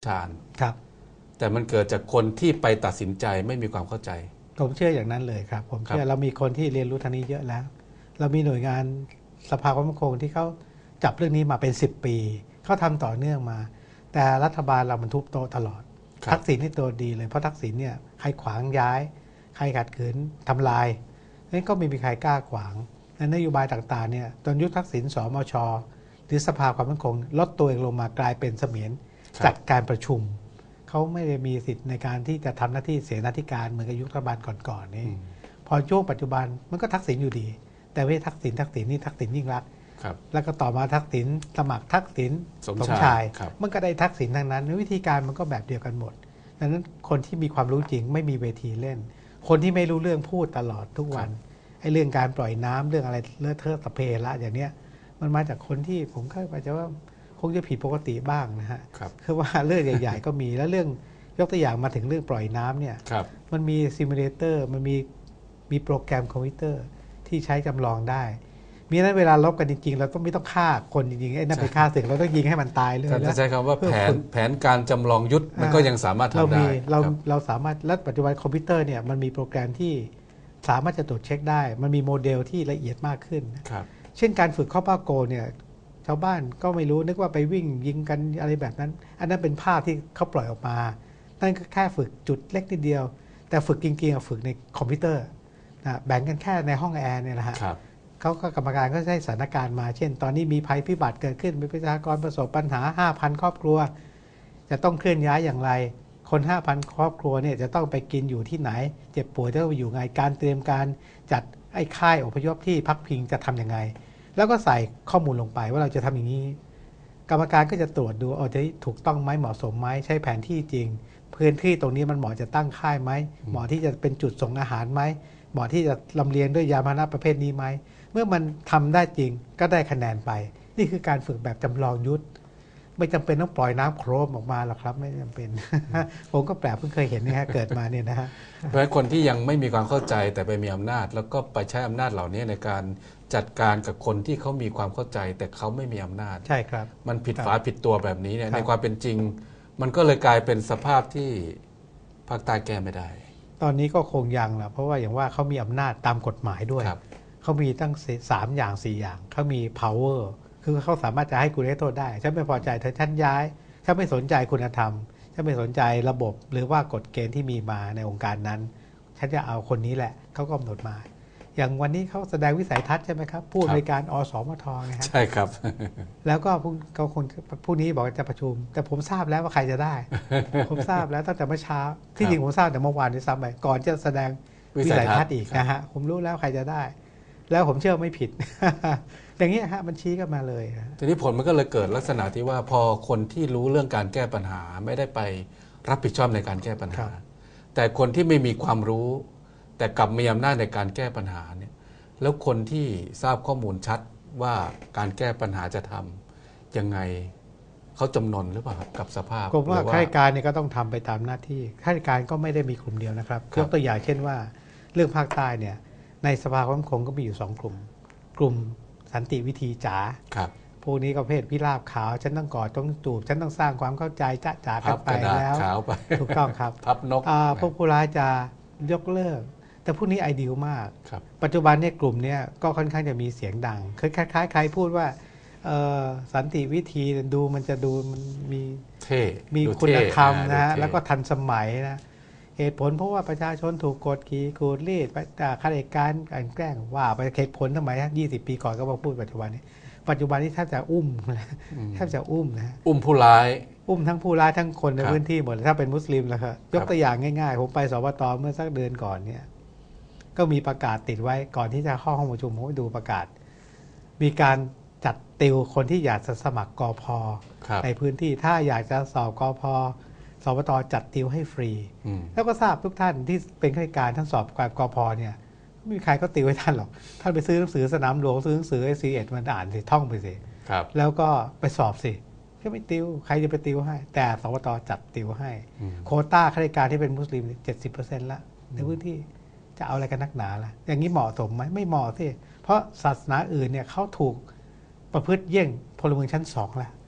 ฌานครับแต่มันเกิดจากคนที่ไปตัดสินใจไม่มีความเข้าใจผมเชื่ออย่างนั้นเลยครับผมเชื่อเรามีคนที่เรียนรู้ทางนี้เยอะแล้วเรามีหน่วยงานสภาความมั่นคงที่เขาจับเรื่องนี้มาเป็น10 ปีเขาทำต่อเนื่องมาแต่รัฐบาลเรามันทุบโต๊ะตลอดทักษิณนี่ตัวดีเลยเพราะทักษิณเนี่ยใครขวางย้ายใครขัดขืนทำลายนั้นก็ไม่มีใครกล้าขวางนโยบายต่างๆเนี่ยตอนยุคทักษิณสมช.หรือสภาความมั่นคงลดตัวเองลงมากลายเป็นเสมียนจัดการประชุมเขาไม่ได้มีสิทธิ์ในการที่จะทำหน้าที่เสนาธิการเหมือนกับยุครัฐบาลก่อนๆนี่พอช่วงปัจจุบันมันก็ทักษิณอยู่ดีแต่ไม่ทักษิณนี่ทักษิณยิ่งรักษณ์แล้วก็ต่อมาทักษิณสมัครทักษิณสมชายมันก็ได้ทักษิณทั้งนั้นวิธีการมันก็แบบเดียวกันหมดดังนั้นคนที่มีความรู้จริงไม่มีเวทีเล่นคนที่ไม่รู้เรื่องพูดตลอดทุกวันไอ้เรื่องการปล่อยน้ำเรื่องอะไรเลอะเทอะสเปรละอย่างเนี้ยมันมาจากคนที่ผมเข้าใจว่าคงจะผิดปกติบ้างนะฮะคือว่าเรื่องใหญ่ๆก็มีแล้วเรื่องยกตัวอย่างมาถึงเรื่องปล่อยน้ำเนี่ยมันมีซิมูเลเตอร์มันมีโปรแกรมคอมพิวเตอร์ที่ใช้จำลองได้มีนั้นเวลาลบกันจริงๆเราต้องไม่ต้องฆ่าคนจริงๆไอ้นั่นเป็นฆ่าศึกเราต้องยิงให้มันตายเลยจะใช้คำว่าแผนการจำลองยุทธมันก็ยังสามารถทำได้เราสามารถและปัจจุบันคอมพิวเตอร์เนี่ยมันมีโปรแกรมที่สามารถจะตรวจเช็คได้มันมีโมเดลที่ละเอียดมากขึ้นเช่นการฝึกข้อป้าโกเนี่ยชาวบ้านก็ไม่รู้นึกว่าไปวิ่งยิงกันอะไรแบบนั้นอันนั้นเป็นภาพที่เขาปล่อยออกมานั่นก็แค่ฝึกจุดเล็กนิดเดียวแต่ฝึกจริงๆฝึกในคอมพิวเตอร์นะแบ่งกันแค่ในห้องแอร์เนี่ยนะฮะเขาก็กรรมการก็ได้สถานการณ์มาเช่นตอนนี้มีภัยพิบัติเกิดขึ้นมีประชากรประสบปัญหา 5,000 ครอบครัวจะต้องเคลื่อนย้ายอย่างไรคน 5,000 ครอบครัวเนี่ยจะต้องไปกินอยู่ที่ไหนเจ็บป่วยจะต้องไปอยู่ไงการเตรียมการจัดไอ้ค่ายอพยพที่พักพิงจะทำยังไงแล้วก็ใส่ข้อมูลลงไปว่าเราจะทำอย่างนี้กรรมการก็จะตรวจดูจะถูกต้องไหมเหมาะสมไหมใช้แผนที่จริงพื้นที่ตรงนี้มันเหมาะจะตั้งค่ายไหมเหมาะที่จะเป็นจุดส่งอาหารไหมเหมาะที่จะลำเลียงด้วยยานพาหนะประเภทนี้ไหมเมื่อมันทำได้จริงก็ได้คะแนนไปนี่คือการฝึกแบบจำลองยุทธไม่จำเป็นต้องปล่อยน้ำโครมออกมาหรอกครับไม่จำเป็น ผมก็แปลกเพิ่งเคยเห็นนี่ฮะเกิดมาเนี่ยนะฮะเพราะคนที่ยังไม่มีความเข้าใจแต่ไปมีอำนาจแล้วก็ไปใช้อำนาจเหล่านี้ในการจัดการกับคนที่เขามีความเข้าใจแต่เขาไม่มีอำนาจใช่ครับมันผิดฝาผิดตัวแบบนี้เนี่ยในความเป็นจริงมันก็เลยกลายเป็นสภาพที่ภาคใต้แก้ไม่ได้ตอนนี้ก็คงยังแหละเพราะว่าอย่างว่าเขามีอำนาจตามกฎหมายด้วยเขามีตั้ง3 อย่าง 4 อย่างเขามี power คือเขาสามารถจะให้คุณได้โทษได้ฉันไม่พอใจเธอฉันย้ายฉันไม่สนใจคุณธรรมฉันไม่สนใจระบบหรือว่ากฎเกณฑ์ที่มีมาในองค์การนั้นฉันจะเอาคนนี้แหละเขากำหนดมาอย่างวันนี้เขาแสดงวิสัยทัศน์ใช่ไหมครับผู้อำนวยการอสมทไงใช่ครับแล้วก็เขาคนผู้นี้บอกจะประชุมแต่ผมทราบแล้วว่าใครจะได้ ผมทราบแล้วตั้งแต่เมื่อเช้าที่จริงผมทราบแต่เมื่อวานนี้ซ้ำไปก่อนจะแสดงวิสัยทัศน์อีกนะฮะผมรู้แล้วใครจะได้แล้วผมเชื่อไม่ผิด อย่างนี้ฮะมันชี้กันมาเลยทีนี้ผลมันก็เลยเกิดลักษณะที่ว่าพอคนที่รู้เรื่องการแก้ปัญหาไม่ได้ไปรับผิดชอบในการแก้ปัญหาแต่คนที่ไม่มีความรู้แต่กลับมีอำนาจในการแก้ปัญหาเนี่ยแล้วคนที่ทราบข้อมูลชัดว่าการแก้ปัญหาจะทำยังไงเขาจำนนหรือเปล่ากับสภาพผมว่าข้าราชการเนี่ยก็ต้องทำไปตามหน้าที่ข้าราชการก็ไม่ได้มีกลุ่มเดียวนะครับยกตัวอย่างเช่นว่าเรื่องภาคใต้เนี่ยในสภาความมั่นคงก็มีอยู่2 กลุ่มสันติวิธีจ๋าพวกนี้ก็เพศพิราบขาวฉันต้องกอดต้องจูบฉันต้องสร้างความเข้าใจจ๊ะจ๋ากันไปแล้วถูกต้องครับพับนกพวกผู้ร้ายจะยกเลิกแต่พวกนี้ไอเดียมากปัจจุบันเนี่ยกลุ่มนี้ก็ค่อนข้างจะมีเสียงดังคล้ายๆใครพูดว่าสันติวิธีดูมันจะดูมันมีคุณธรรมนะแล้วก็ทันสมัยนะเหตุผลเพราะว่าประชาชนถูกกดขี่ขูดรีดข้าราชการการแกล้งว่าไปเหตุผลทำไม20 ปีก่อนก็มาพูดปัจจุบันนี้แทบจะอุ้มนะอุ้มผู้ร้ายทั้งผู้ร้ายทั้งคนในพื้นที่หมดถ้าเป็นมุสลิมแล้วครับยกตัวอย่างง่ายๆผมไปสวต.เมื่อสักเดือนก่อนเนี่ยก็มีประกาศติดไว้ก่อนที่จะเข้าห้องประชุมผมไปดูประกาศมีการจัดติวคนที่อยากจะสมัครกพ.ในพื้นที่ถ้าอยากจะสอบกพ.สวต.จัดติวให้ฟรีแล้วก็ทราบทุกท่านที่เป็นข้าราชการท่านสอบกพ.เนี่ยไม่มีใครก็ติวให้ท่านหรอกท่านไปซื้อหนังสือสนามหลวงซื้อหนังสือSC1มันอ่านสิท่องไปสิแล้วก็ไปสอบสิก็ไม่ติวใครจะไปติวให้แต่สวต.จัดติวให้โควต้าข้าราชการที่เป็นมุสลิม 70% ละในพื้นที่จะเอาอะไรกันนักหนาล่ะอย่างนี้เหมาะสมไหมไม่เหมาะสิเพราะศาสนาอื่นเนี่ยเขาถูกประพฤติเยี่ยงพลเมืองชั้น2แล้ว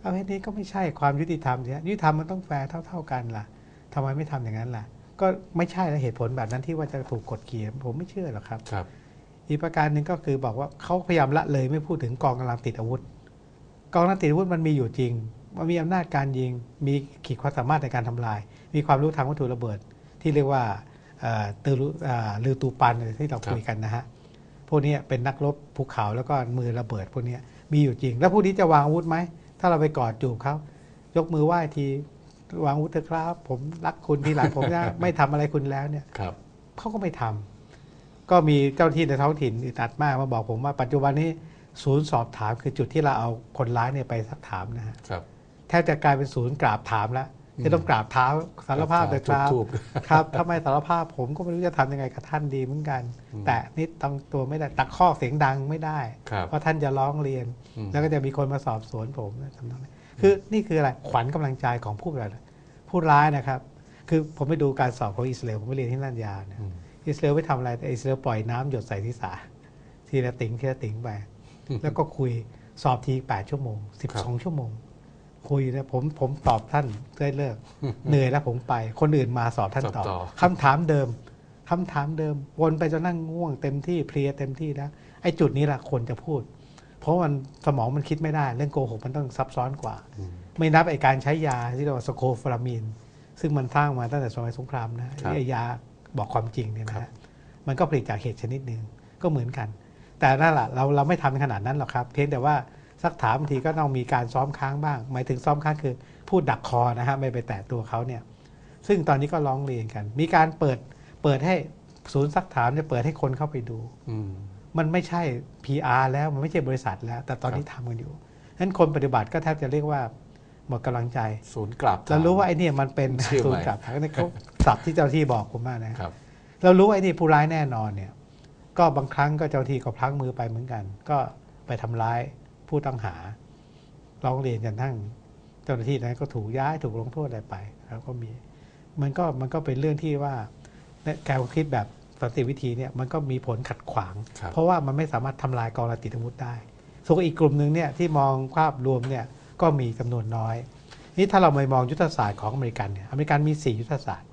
เอาให้นี้ก็ไม่ใช่ความยุติธรรมเนี่ยยุติธรรมมันต้องแฟร์เท่ากันล่ะทำไมไม่ทำอย่างนั้นล่ะก็ไม่ใช่แล้วเหตุผลแบบนั้นที่ว่าจะถูกกดขี่ผมไม่เชื่อหรอกครับอีกประการหนึ่งก็คือบอกว่าเขาพยายามละเลยไม่พูดถึงกองกำลังติดอาวุธกองกำลังติดอาวุธมันมีอยู่จริงมันมีอำนาจการยิงมีขีดความสามารถในการทำลายมีความรู้ทางวัตถุระเบิดที่เรียกว่าลือตูปันที่เราคุยกันนะฮะพวกนี้เป็นนักรบภูเขาแล้วก็มือระเบิดพวกนี้มีอยู่จริงแล้วพวกนี้จะวางอาวุธไหมถ้าเราไปกอดจูบเขายกมือไหว้ทีวางอาวุธเถอะครับผมรักคุณทีหลังผมจะไม่ทำอะไรคุณแล้วเนี่ยเขาก็ไม่ทำก็มีเจ้าหน้าที่ในท้องถิ่นอึดอัดมากมาบอกผมว่าปัจจุบันนี้ศูนย์สอบถามคือจุดที่เราเอาคนร้ายเนี่ยไปสักถามนะฮะแทบจะกลายเป็นศูนย์กราบถามแล้วจะต้องกราบเท้าสารภาพเลยครับถ้าไม่สารภาพผมก็ไม่รู้จะทำยังไงกับท่านดีเหมือนกันแต่นิดตั้งตัวไม่ได้ตะคอกเสียงดังไม่ได้เพราะท่านจะร้องเรียนแล้วก็จะมีคนมาสอบสวนผมทำนองนี้คือนี่คืออะไรขวัญกำลังใจของผู้ร้ายนะครับคือผมไปดูการสอบของอิสราเอลผมไปเรียนที่นั่นยาวนะอิสราเอลไม่ทำอะไรแต่อิสราเอลปล่อยน้ำหยดใส่ศีรษะทีละติ๋งไปแล้วก็คุยสอบที8 ชั่วโมง12 ชั่วโมงคุยนะผมตอบท่านได้เลิกเหนื่อยแล้วผมไปคนอื่นมาสอบท่านตอบคำถามเดิมวนไปจนนั่งง่วงเต็มที่เพลียเต็มที่แล้วไอ้จุดนี้แหละคนจะพูดเพราะมันสมองมันคิดไม่ได้เรื่องโกหกมันต้องซับซ้อนกว่าไม่นับไอ้การใช้ยาที่เรียกว่าสโคฟลามีนซึ่งมันสร้างมาตั้งแต่สมัยสงครามนะไอ้ยาบอกความจริงเนี่ยนะฮะมันก็ผลิตจากเห็ดชนิดหนึ่งก็เหมือนกันแต่นั่นแหละเราไม่ทำขนาดนั้นหรอกครับเพียงแต่ว่าสักถามบางทีก็ต้องมีการซ้อมค้างบ้างหมายถึงซ้อมค้างคือพูดดักคอนะฮะไม่ไปแตะตัวเขาเนี่ยซึ่งตอนนี้ก็ร้องเรียนกันมีการเปิดให้ศูนย์ซักถามจะเปิดให้คนเข้าไปดูมันไม่ใช่ PR แล้วมันไม่ใช่บริษัทแล้วแต่ตอนนี้ทำกันอยู่นั้นคนปฏิบัติก็แทบจะเรียกว่าหมดกำลังใจศูนย์กลับเรารู้ว่าไอ้นี่มันเป็นศูนย์กลับนี่เขาศัพท์ที่เจ้าที่บอกผมมานะครับเรารู้ว่าไอ้นี่ผู้ร้ายแน่นอนเนี่ยก็บางครั้งก็เจ้าที่ก็พลั้งมือไปเหมือนกันก็ไปทำร้ายผู้ต้องหาร้องเรียนจนทั้งเจ้าหน้าที่นั้นก็ถูกย้ายถูกลงโทษอะไรไปแล้วก็มีมันก็เป็นเรื่องที่ว่าการคิดแบบสันติวิธีเนี่ยมันก็มีผลขัดขวางเพราะว่ามันไม่สามารถทำลายกองกำลังติดอาวุธได้ส่วนอีกกลุ่มหนึ่งเนี่ยที่มองภาพรวมเนี่ยก็มีจำนวนน้อยนี่ถ้าเราไปมองยุทธศาสตร์ของอเมริกันเนี่ยอเมริกันมี4ยุทธศาสตร์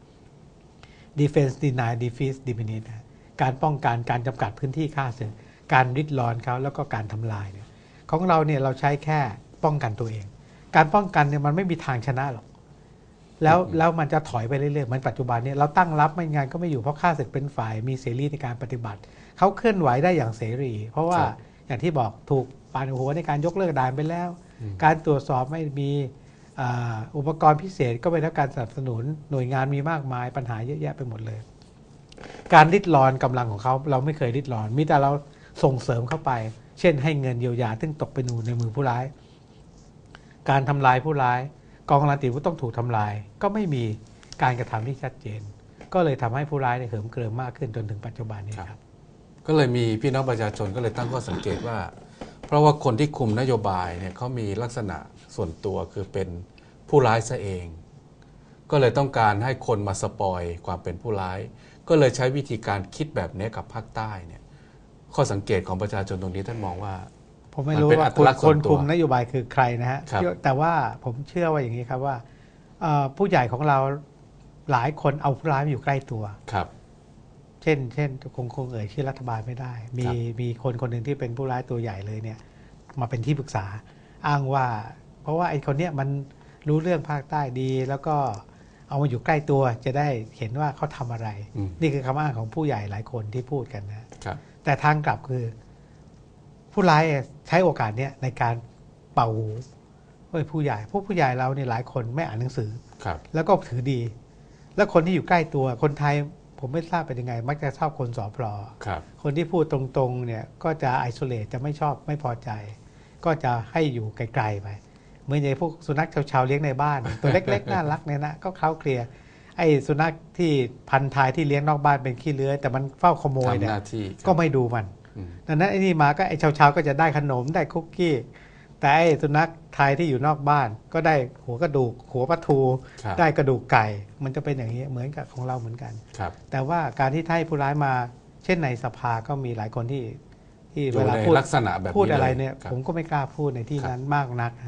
defense deny defeat diminish การป้องกันการจำกัดพื้นที่ฆ่าศึกการริดรอนเขาแล้วก็การทำลายเนี่ยของเราเนี่ยเราใช้แค่ป้องกันตัวเองการป้องกันเนี่ยมันไม่มีทางชนะหรอกแล้วมันจะถอยไปเรื่อยๆเหมือนปัจจุบันเนี่ยเราตั้งรับไม่งานก็ไม่อยู่เพราะฆ่าศึกเป็นฝ่ายมีเสรีในการปฏิบัติเขาเคลื่อนไหวได้อย่างเสรีเพราะว่าอย่างที่บอกถูกปาดหัวในการยกเลิกด่านไปแล้วการตรวจสอบไม่มีอุปกรณ์พิเศษก็ไปแล้วการสนับสนุนหน่วยงานมีมากมายปัญหาเยอะแยะไปหมดเลยการริดรอนกำลังของเขาเราไม่เคยริดรอนมีแต่เราส่งเสริมเข้าไปเช่นให้เงินเยียวยาซึ่งตกไปในมือผู้ร้ายการทำลายผู้ร้ายกองกำลังติดอาวุธต้องถูกทำลายก็ไม่มีการกระทำที่ชัดเจนก็เลยทำให้ผู้ร้ายเหิมเกริมมากขึ้นจนถึงปัจจุบันนี้ครับก็เลยมีพี่น้องประชาชนก็เลยตั้งข้อสังเกตว่าเพราะว่าคนที่คุมนโยบายเนี่ยเขามีลักษณะส่วนตัวคือเป็นผู้ร้ายซะเองก็เลยต้องการให้คนมาสปอยความเป็นผู้ร้ายก็เลยใช้วิธีการคิดแบบนี้กับภาคใต้เนี่ยข้อสังเกตของประชาชนตรงนี้ท่านมองว่าผมไม่รู้ว่าคนคุมนโยบายคือใครนะฮะแต่ว่าผมเชื่อว่าอย่างนี้ครับว่าผู้ใหญ่ของเราหลายคนเอาผู้ร้ายมาอยู่ใกล้ตัวครับเช่นคงเอ่ยชื่อรัฐบาลไม่ได้มีคนหนึ่งที่เป็นผู้ร้ายตัวใหญ่เลยเนี่ยมาเป็นที่ปรึกษาอ้างว่าเพราะว่าไอ้คนเนี้ยมันรู้เรื่องภาคใต้ดีแล้วก็เอามาอยู่ใกล้ตัวจะได้เห็นว่าเขาทำอะไรนี่คือคำอ้างของผู้ใหญ่หลายคนที่พูดกันนะแต่ทางกลับคือผู้ร้ายใช้โอกาสเนี้ยในการเป่าหูผู้ใหญ่พวกผู้ใหญ่เราเนี่ยหลายคนไม่อ่านหนังสือแล้วก็ถือดีแล้วคนที่อยู่ใกล้ตัวคนไทยผมไม่ทราบเป็นยังไงมักจะชอบคนสอพลอคนที่พูดตรงๆเนี่ยก็จะไอโซเลตจะไม่ชอบไม่พอใจก็จะให้อยู่ไกลๆไปเหมือนอย่างพวกสุนัขชาวเลี้ยงในบ้านตัวเล็กๆน่ารักเนี่ยนะก็เคล้าเคลียไอ้สุนัขที่พันธุ์ไทยที่เลี้ยงนอกบ้านเป็นขี้เลื้อยแต่มันเฝ้าขโมยเนี่ยก็ไม่ดูมันดังนั้นไอ้นี่มาก็ไอ้ชาวก็จะได้ขนมได้คุกกี้แต่ไอ้สุนัขไทยที่อยู่นอกบ้านก็ได้หัวกระดูกหัวปลาทูได้กระดูกไก่มันจะเป็นอย่างนี้เหมือนกับของเราเหมือนกันแต่ว่าการที่ให้ผู้ร้ายมาเช่นในสภาก็มีหลายคนที่เวลาพูดอะไรเนี่ยผมก็ไม่กล้าพูดในที่นั้นมากนักเพ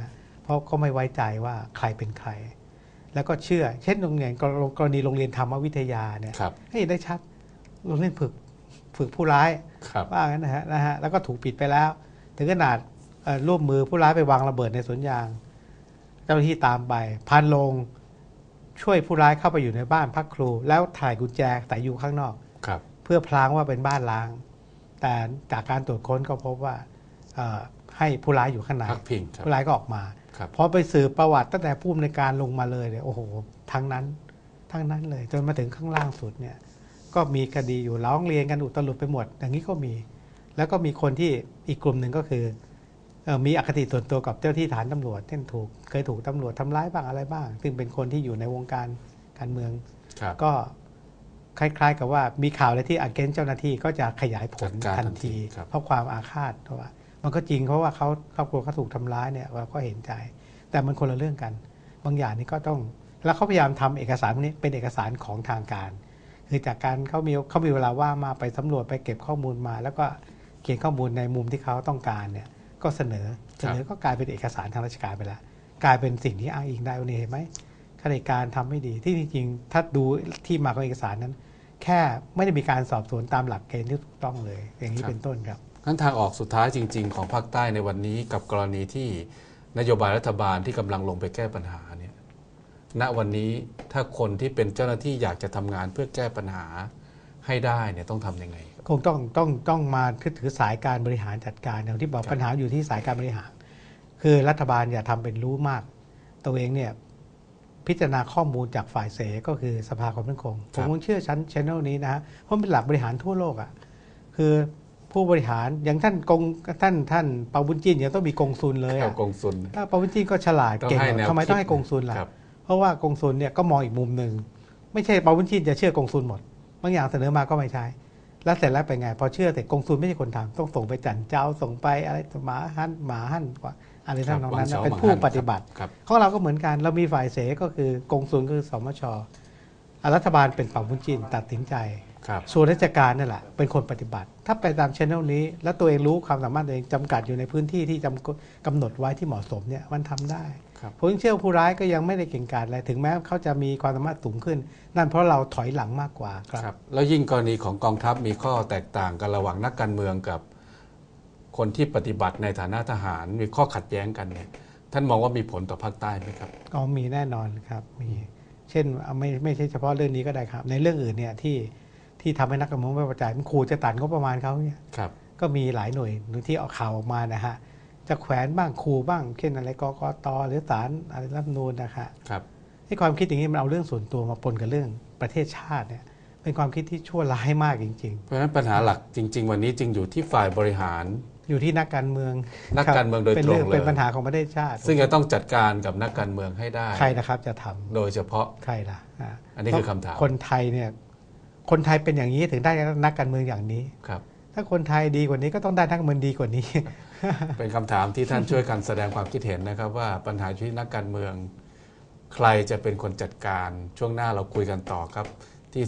ราะก็ไม่ไว้ใจว่าใครเป็นใครแล้วก็เชื่อเช่นโรงเรียนกรณีโรงเรียนธรรมวิทยาเนี่ยให้ได้ชัดโรงเรียนฝึกผู้ร้ายว่างั้นนะฮะแล้วก็ถูกปิดไปแล้วถึงขนาดร่วมมือผู้ร้ายไปวางระเบิดในสวนยางเจ้าหน้าที่ตามไปพานโรงช่วยผู้ร้ายเข้าไปอยู่ในบ้านพักครูแล้วถ่ายกุญแจแต่อยู่ข้างนอกเพื่อพลางว่าเป็นบ้านล้างแต่จากการตรวจค้นก็พบว่าให้ผู้ร้ายอยู่ข้างในผู้ร้ายก็ออกมาพอไปสืบประวัติตั้งแต่ผู้อำนวยการลงมาเลยเนี่ยโอ้โหทั้งนั้นเลยจนมาถึงข้างล่างสุดเนี่ยก็มีคดีอยู่ร้องเรียนกันอุตลุดไปหมดอย่างนี้ก็มีแล้วก็มีคนที่อีกกลุ่มหนึ่งก็คือมีอคติส่วนตัวกับเจ้าที่ฐานตำรวจเช่นเคยถูกตำรวจทำร้ายบ้างอะไรบ้างซึ่งเป็นคนที่อยู่ในวงการเมืองก็คล้ายๆกับว่ามีข่าวอะไรที่againstเจ้าหน้าที่ก็จะขยายผลทันทีเพราะความอาฆาตเพราะว่ามันก็จริงเพราะว่าครอบครัวเขาถูกทำร้ายเนี่ยเราก็เห็นใจแต่มันคนละเรื่องกันบางอย่างนี่ก็ต้องแล้วเขาพยายามทำเอกสารพวกนี้เป็นเอกสารของทางการคือจากการเขามีเวลาว่างมาไปสำรวจไปเก็บข้อมูลมาแล้วก็เขียนข้อมูลในมุมที่เขาต้องการเนี่ยก็เสนอก็กลายเป็นเอกสารทางราชการไปแล้วกลายเป็นสิ่งที่อ้างอิงได้วันนี้เห็นไหมข้าราชการทำไม่ดีที่จริงๆถ้าดูที่มาของเอกสารนั้นแค่ไม่ได้มีการสอบสวนตามหลักเกณฑ์ที่ถูกต้องเลยอย่างนี้เป็นต้นครับงั้นทางออกสุดท้ายจริงๆของภาคใต้ในวันนี้กับกรณีที่นโยบายรัฐบาลที่กำลังลงไปแก้ปัญหาเนี่ยณวันนี้ถ้าคนที่เป็นเจ้าหน้าที่อยากจะทำงานเพื่อแก้ปัญหาให้ได้เนี่ยต้องทำยังไงคงต้องมาถือสายการบริหารจัดการอย่างที่บอกปัญหาอยู่ที่สายการบริหารคือรัฐบาลอย่าทำเป็นรู้มากตัวเองเนี่ยพิจารณาข้อมูลจากฝ่ายเสก็คือสภาความมั่นคงผมคงเชื่อชั้น channel นี้นะฮะเพราะเป็นหลักบริหารทั่วโลกอ่ะคือผู้บริหารอย่างท่านเปาบุญจินยังต้องมีกงซุนเลยอ่ะกงซุนถ้าเปาบุญจินก็ฉลาดเก่งทำไมต้องให้กงซุนล่ะเพราะว่ากงซุนเนี่ยก็มองอีกมุมหนึ่งไม่ใช่เปาบุญจินจะเชื่อกงซุนหมดบางอย่างเสนอมาก็ไม่ใช่แล้วเสร็จแล้วเป็นไงพอเชื่อแต่กงซุนไม่ใช่คนทำต้องส่งไปจันเจ้าส่งไปอะไรหมาหั่นกว่าอะไรทั้งนั้นเป็นผู้ปฏิบัติของเราก็เหมือนกันเรามีฝ่ายเสก็คือกงซุนคือสมช.รัฐบาลเป็นเปาบุญจินตัดสินใจส่วนราชการนั่นแหละเป็นคนปฏิบัติถ้าไปตามช่องนี้แล้วตัวเองรู้ความสามารถตัวเองจำกัดอยู่ในพื้นที่ที่กำหนดไว้ที่เหมาะสมเนี่ยมันทำได้ผมเชื่อผู้ร้ายก็ยังไม่ได้เก่งกาจอะไรถึงแม้เขาจะมีความสามารถสูงขึ้นนั่นเพราะเราถอยหลังมากกว่าครับแล้วยิ่งกรณีของกองทัพมีข้อแตกต่างกันระหว่างนักการเมืองกับคนที่ปฏิบัติในฐานะทหารมีข้อขัดแย้งกันเนี่ยท่านมองว่ามีผลต่อภาคใต้ไหมครับก็มีแน่นอนครับมีเช่นไม่ใช่เฉพาะเรื่องนี้ก็ได้ครับในเรื่องอื่นเนี่ยที่ทำให้นักการเมืองไม่พอใจมันขู่จะตัดงบประมาณเขาเนี่ยก็มีหลายหน่วยที่ออกข่าวออกมานะฮะจะแขวนบ้างขู่บ้างเช่นอะไรกกต.หรือศาลอะไรรัฐธรรมนูญนะครับให้ความคิดอย่างนี้มันเอาเรื่องส่วนตัวมาปนกับเรื่องประเทศชาติเนี่ยเป็นความคิดที่ชั่วร้ายมากจริงๆเพราะฉะนั้นปัญหาหลักจริงๆวันนี้จึงอยู่ที่ฝ่ายบริหารอยู่ที่นักการเมืองโดยตรงเลยเป็นปัญหาของประเทศชาติซึ่งจะต้องจัดการกับนักการเมืองให้ได้ใครนะครับจะทำโดยเฉพาะใครล่ะอันนี้คือคำถามคนไทยเนี่ยคนไทยเป็นอย่างนี้ถึงได้นักการเมืองอย่างนี้ครับถ้าคนไทยดีกว่านี้ก็ต้องได้นักการเมืองดีกว่านี้เป็นคำถามที่ท่านช่วยกันแสดงความคิดเห็นนะครับว่าปัญหาชีวิตนักการเมืองใครจะเป็นคนจัดการช่วงหน้าเราคุยกันต่อครับที่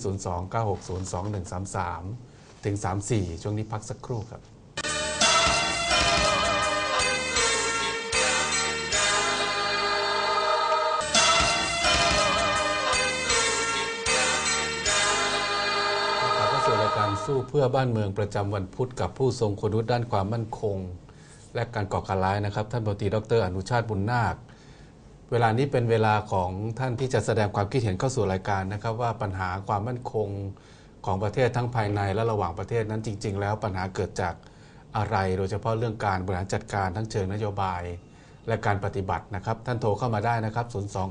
029602133 ถึง 34 ช่วงนี้พักสักครู่ครับสู้เพื่อบ้านเมืองประจำวันพุธกับผู้ทรงคุณวุฒิด้านความมั่นคงและการก่อการร้ายนะครับท่านพลตรีดร.อนุชาติบุญนาคเวลานี้เป็นเวลาของท่านที่จะแสดงความคิดเห็นเข้าสู่รายการนะครับว่าปัญหาความมั่นคงของประเทศทั้งภายในและระหว่างประเทศนั้นจริงๆแล้วปัญหาเกิดจากอะไรโดยเฉพาะเรื่องการบริหารจัดการทั้งเชิงนโยบายและการปฏิบัตินะครับท่านโทรเข้ามาได้นะครับ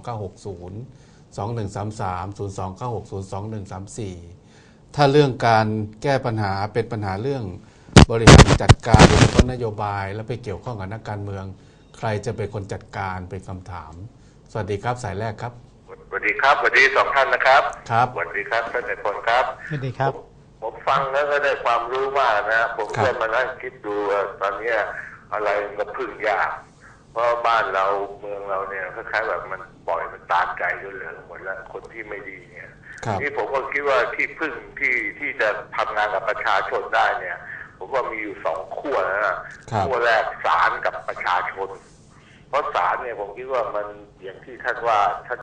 029602133 029602134ถ้าเรื่องการแก้ปัญหาเป็นปัญหาเรื่องบริหารจัดการโดยเฉพาะนโยบายและไปเกี่ยวข้องกับนักการเมืองใครจะเป็นคนจัดการเป็นคำถามสวัสดีครับสายแรกครับสวัสดีครับสวัสดีสองท่านนะครับครับสวัสดีครับท่านนายพลครับสวัสดีครับผมฟังแล้วก็ได้ความรู้มากนะผมก็มานั่งคิดดูตอนนี้อะไรมันพึ่งยากเพราะบ้านเราเมืองเราเนี่ยคล้ายๆแบบมันปล่อยมันตามใจด้วยเลยหมดแล้วคนที่ไม่ดีเนี่ยนี่ผมก็คิดว่าที่พึ่งที่จะทำงานกับประชาชนได้เนี่ยผมว่ามีอยู่สองขั้วนะขั้วแรกศาลกับประชาชนเพราะศาลเนี่ยผมคิดว่ามันอย่างที่ท่านว่า